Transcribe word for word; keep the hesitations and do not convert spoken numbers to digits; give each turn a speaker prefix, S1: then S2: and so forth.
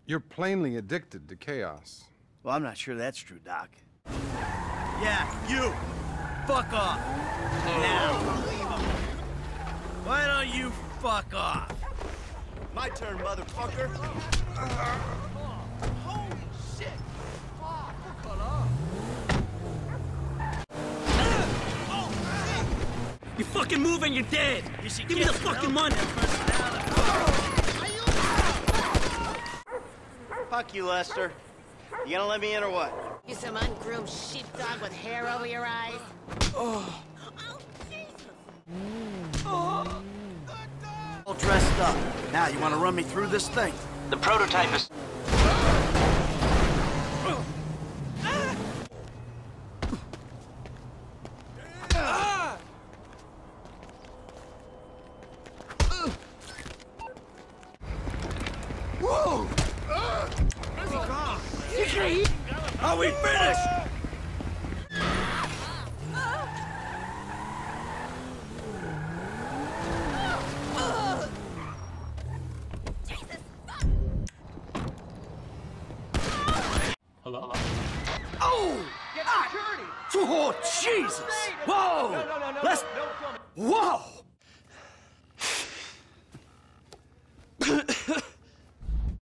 S1: You're plainly addicted to chaos.
S2: Well, I'm not sure that's true, Doc. Yeah, you! Fuck off! Now! Why don't you fuck off? My turn, motherfucker! Holy shit!
S3: You fucking move and you're dead! You Give me the fucking money!
S2: Fuck you, Lester. You gonna let me in or what?
S4: You some ungroomed sheepdog with hair over your eyes?
S2: Oh. Oh. All dressed up. Now, you wanna run me through this thing?
S3: The prototype is...
S2: Whoa! Are we finished?
S3: Hello?
S2: Oh!
S3: Get security!
S2: Oh, Jesus! Whoa!
S3: No, no, no, no,
S2: Let's...
S3: no, no,
S2: Whoa!